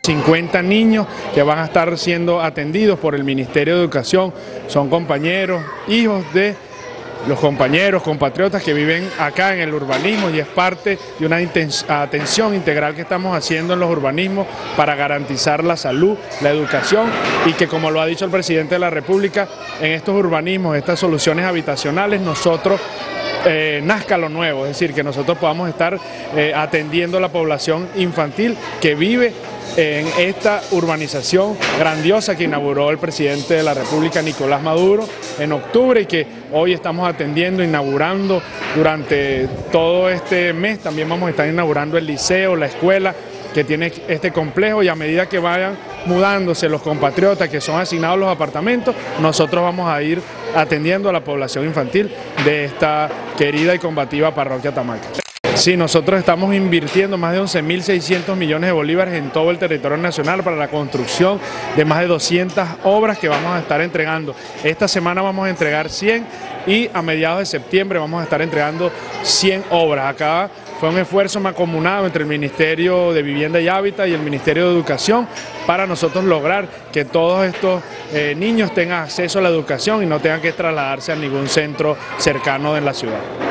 50 niños que van a estar siendo atendidos por el Ministerio de Educación. Son compañeros, hijos de los compañeros, compatriotas que viven acá en el urbanismo, y es parte de una atención integral que estamos haciendo en los urbanismos para garantizar la salud, la educación, y que, como lo ha dicho el presidente de la República, en estos urbanismos, estas soluciones habitacionales, nosotros nazca lo nuevo, es decir, que nosotros podamos estar atendiendo a la población infantil que vive en esta urbanización grandiosa que inauguró el presidente de la República, Nicolás Maduro, en octubre, y que hoy estamos atendiendo, inaugurando durante todo este mes. También vamos a estar inaugurando el liceo, la escuela que tiene este complejo, y a medida que vayan mudándose los compatriotas que son asignados a los apartamentos, nosotros vamos a ir atendiendo a la población infantil de esta querida y combativa parroquia Tamaca. Sí, nosotros estamos invirtiendo más de 11.600 millones de bolívares en todo el territorio nacional para la construcción de más de 200 obras que vamos a estar entregando. Esta semana vamos a entregar 100 y a mediados de septiembre vamos a estar entregando 100 obras. Acá fue un esfuerzo mancomunado entre el Ministerio de Vivienda y Hábitat y el Ministerio de Educación para nosotros lograr que todos estos niños tengan acceso a la educación y no tengan que trasladarse a ningún centro cercano de la ciudad.